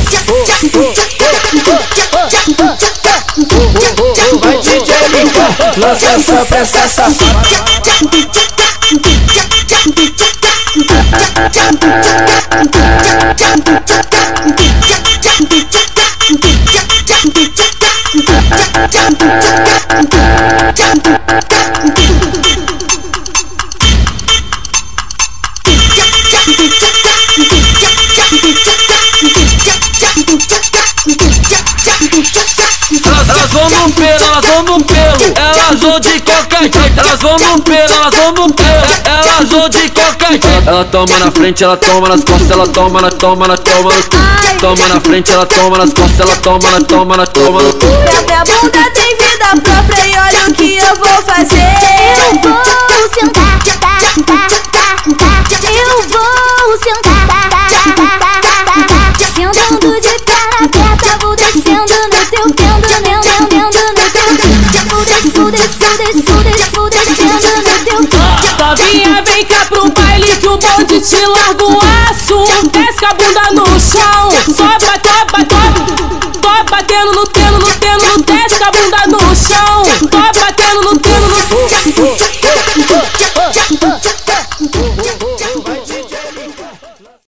Vai DJ Lica, lança essa peça safada. Elas vão no pelo, elas vão no pelo. Elas vão de qualquer jeito. Elas vão no pelo, elas vão no pelo. Elas vão de qualquer jeito. Ela toma na frente, ela toma nas costas. Ela toma na toma no cu. Toma na frente, ela toma nas costas. Ela toma na toma no cu. Minha bunda tem vida própria e olha o que eu vou fazer. Eu vou sentar, eu vou sentar. Sentando de cara aberta, vou descendo no teu tendo, vou descendo no teu tendo. Novinha, vem cá pro baile que o bonde te larga o aço. Desce a bunda no chão